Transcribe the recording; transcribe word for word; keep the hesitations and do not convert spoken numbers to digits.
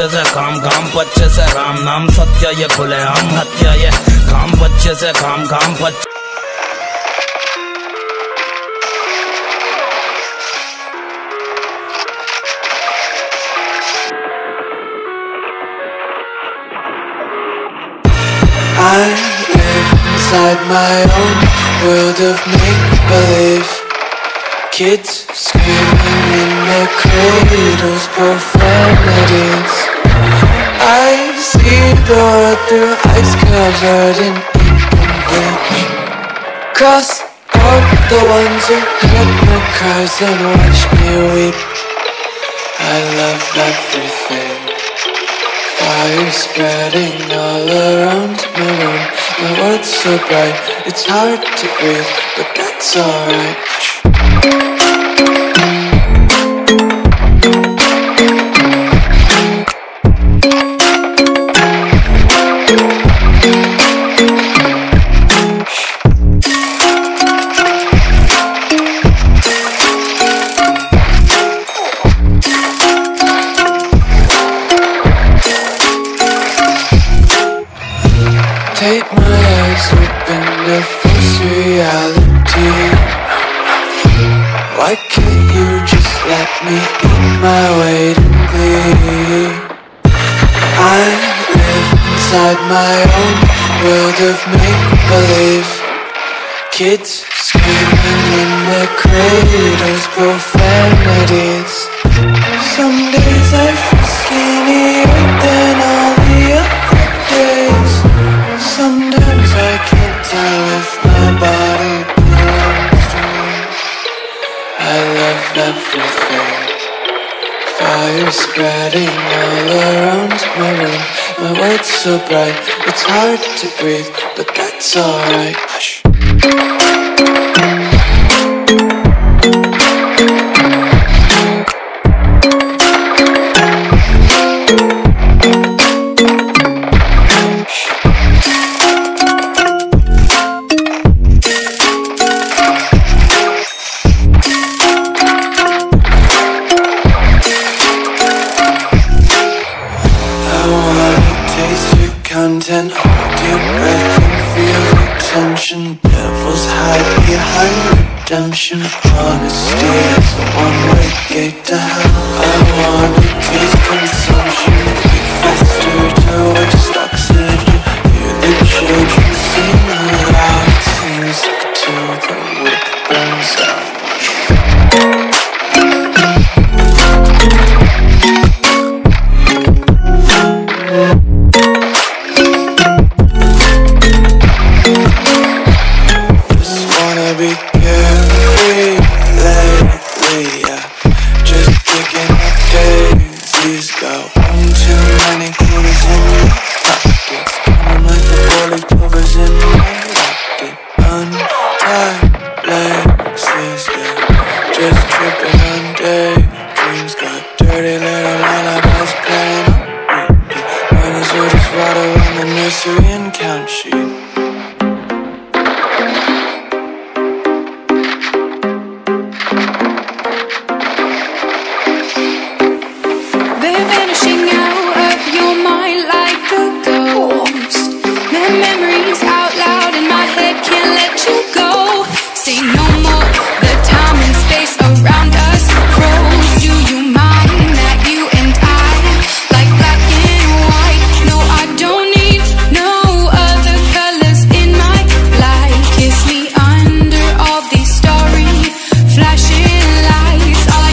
बच्चे से काम, काम बच्चे से राम नाम, सत्य ये खुले हम हत्या ये काम बच्चे से काम, काम बच्चे। I live inside my own world of make-believe. Kids screaming in their cradles, profanities. I see the world through ice covered in ink and bleach. Cross out the ones who heard my cries and watch me weep. I love everything. Fire spreading all around my room. My world's so bright, it's hard to breathe, but that's alright. Take my eyes open to face reality. Why can't you just let me eat my weight in glee? I live inside my own world of make-believe. Kids screaming in their cradles, profanities. Some days I feel skinnier than all the other days. Sometimes I can't tell if my body belongs to me. I love everything. Fire spreading all around my room. My world's so bright, it's hard to breathe, but that's alright. Hush. Content, hold your breath and feel the tension. Devils hide behind redemption. Honesty is a one-way gate to hell. I wanna taste consumption. We faster towards oxygen. Hear the children sing aloud. Seems like till the wick burns out. Be carefree lately, yeah. Just picking up daisies. Got one too many quarters in my pockets. Coming like the four-leaf clovers in my locket. Untied laces, yeah. Just tripping on daydreams. Got dirty little lullabies playing on repeat. Might as well just ride around the nursery and count sheep.